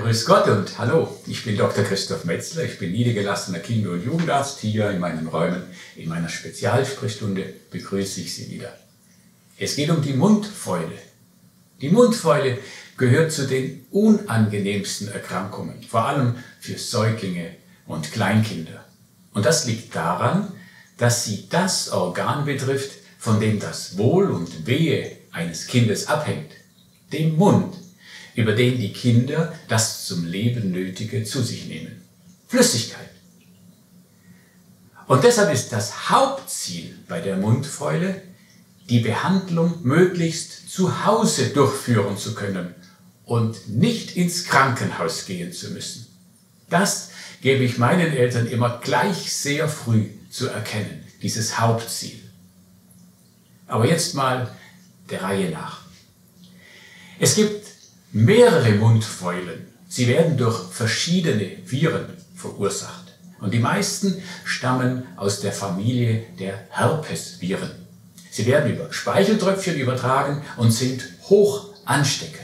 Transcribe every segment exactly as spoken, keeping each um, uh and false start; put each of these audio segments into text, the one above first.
Grüß Gott und hallo, ich bin Doktor Christoph Metzler, ich bin niedergelassener Kinder- und Jugendarzt. Hier in meinen Räumen, in meiner Spezialsprechstunde begrüße ich Sie wieder. Es geht um die Mundfäule. Die Mundfäule gehört zu den unangenehmsten Erkrankungen, vor allem für Säuglinge und Kleinkinder. Und das liegt daran, dass sie das Organ betrifft, von dem das Wohl und Wehe eines Kindes abhängt, dem Mund, über den die Kinder das zum Leben Nötige zu sich nehmen. Flüssigkeit. Und deshalb ist das Hauptziel bei der Mundfäule, die Behandlung möglichst zu Hause durchführen zu können und nicht ins Krankenhaus gehen zu müssen. Das gebe ich meinen Eltern immer gleich sehr früh zu erkennen, dieses Hauptziel. Aber jetzt mal der Reihe nach. Es gibt mehrere Mundfäulen. Sie werden durch verschiedene Viren verursacht. Und die meisten stammen aus der Familie der Herpesviren. Sie werden über Speicheltröpfchen übertragen und sind hoch ansteckend.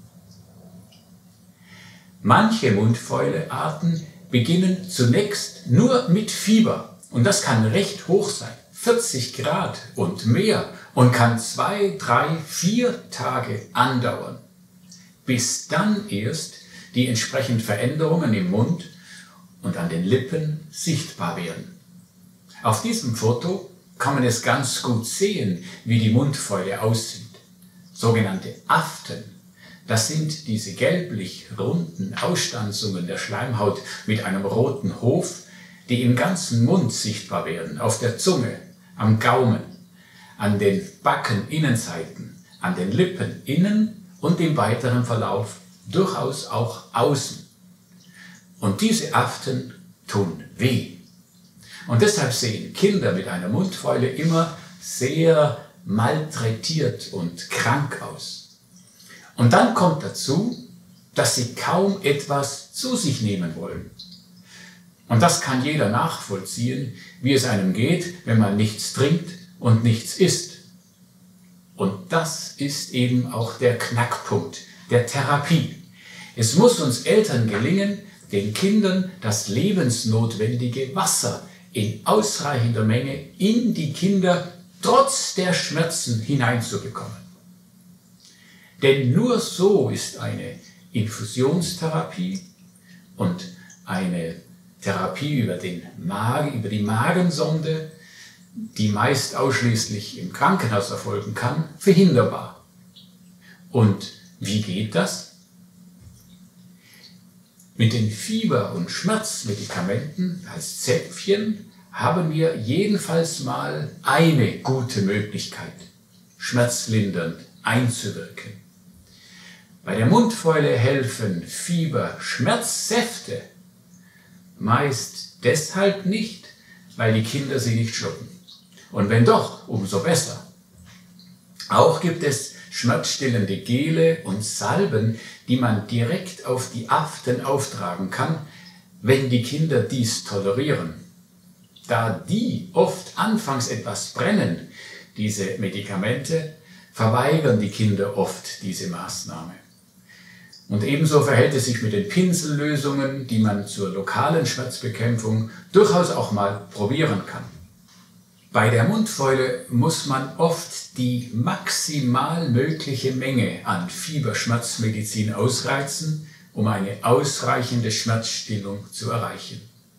Manche Mundfäulearten beginnen zunächst nur mit Fieber. Und das kann recht hoch sein, vierzig Grad und mehr, und kann zwei, drei, vier Tage andauern, bis dann erst die entsprechenden Veränderungen im Mund und an den Lippen sichtbar werden. Auf diesem Foto kann man es ganz gut sehen, wie die Mundfäule aussieht. Sogenannte Aften, das sind diese gelblich runden Ausstanzungen der Schleimhaut mit einem roten Hof, die im ganzen Mund sichtbar werden, auf der Zunge, am Gaumen, an den Backeninnenseiten, an den Lippen innen und im weiteren Verlauf durchaus auch außen. Und diese Aften tun weh. Und deshalb sehen Kinder mit einer Mundfäule immer sehr malträtiert und krank aus. Und dann kommt dazu, dass sie kaum etwas zu sich nehmen wollen. Und das kann jeder nachvollziehen, wie es einem geht, wenn man nichts trinkt und nichts isst. Und das ist eben auch der Knackpunkt der Therapie. Es muss uns Eltern gelingen, den Kindern das lebensnotwendige Wasser in ausreichender Menge in die Kinder trotz der Schmerzen hineinzubekommen. Denn nur so ist eine Infusionstherapie und eine Therapie über, den Magen, über die Magensonde, die meist ausschließlich im Krankenhaus erfolgen kann, verhinderbar. Und wie geht das? Mit den Fieber- und Schmerzmedikamenten als Zäpfchen haben wir jedenfalls mal eine gute Möglichkeit, schmerzlindernd einzuwirken. Bei der Mundfäule helfen Fieber-Schmerzsäfte meist deshalb nicht, weil die Kinder sie nicht schlucken. Und wenn doch, umso besser. Auch gibt es schmerzstillende Gele und Salben, die man direkt auf die Aften auftragen kann, wenn die Kinder dies tolerieren. Da die oft anfangs etwas brennen, diese Medikamente, verweigern die Kinder oft diese Maßnahme. Und ebenso verhält es sich mit den Pinsellösungen, die man zur lokalen Schmerzbekämpfung durchaus auch mal probieren kann. Bei der Mundfäule muss man oft die maximal mögliche Menge an Fieberschmerzmedizin ausreizen, um eine ausreichende Schmerzstillung zu erreichen.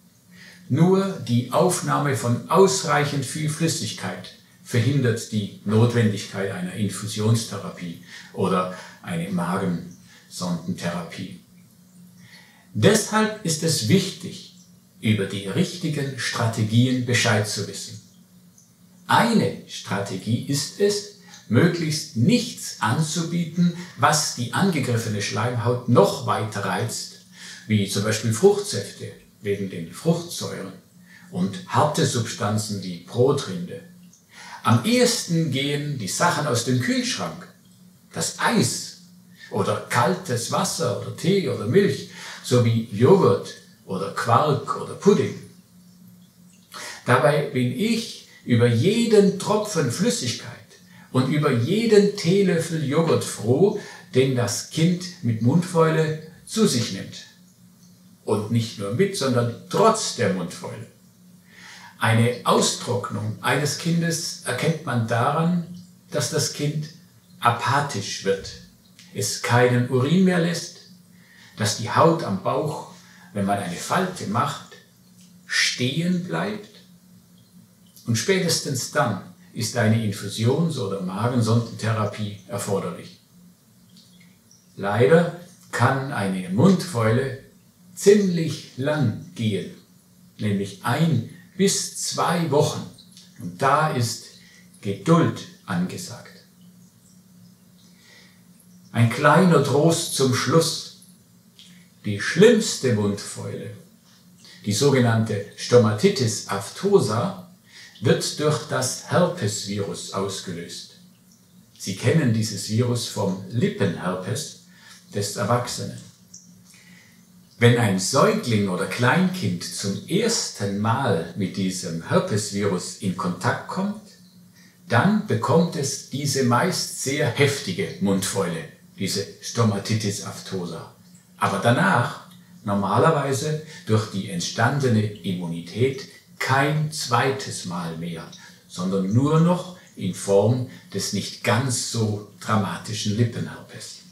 Nur die Aufnahme von ausreichend viel Flüssigkeit verhindert die Notwendigkeit einer Infusionstherapie oder eine Magensondentherapie. Deshalb ist es wichtig, über die richtigen Strategien Bescheid zu wissen. Eine Strategie ist es, möglichst nichts anzubieten, was die angegriffene Schleimhaut noch weiter reizt, wie zum Beispiel Fruchtsäfte wegen den Fruchtsäuren und harte Substanzen wie Brotrinde. Am ehesten gehen die Sachen aus dem Kühlschrank, das Eis oder kaltes Wasser oder Tee oder Milch, sowie Joghurt oder Quark oder Pudding. Dabei bin ich über jeden Tropfen Flüssigkeit und über jeden Teelöffel Joghurt froh, den das Kind mit Mundfäule zu sich nimmt. Und nicht nur mit, sondern trotz der Mundfäule. Eine Austrocknung eines Kindes erkennt man daran, dass das Kind apathisch wird, es keinen Urin mehr lässt, dass die Haut am Bauch, wenn man eine Falte macht, stehen bleibt. Und spätestens dann ist eine Infusions- oder Magensondentherapie erforderlich. Leider kann eine Mundfäule ziemlich lang gehen, nämlich ein bis zwei Wochen. Und da ist Geduld angesagt. Ein kleiner Trost zum Schluss. Die schlimmste Mundfäule, die sogenannte Stomatitis aftosa, wird durch das Herpesvirus ausgelöst. Sie kennen dieses Virus vom Lippenherpes des Erwachsenen. Wenn ein Säugling oder Kleinkind zum ersten Mal mit diesem Herpesvirus in Kontakt kommt, dann bekommt es diese meist sehr heftige Mundfäule, diese Stomatitis aftosa. Aber danach, normalerweise durch die entstandene Immunität, kein zweites Mal mehr, sondern nur noch in Form des nicht ganz so dramatischen Lippenherpes.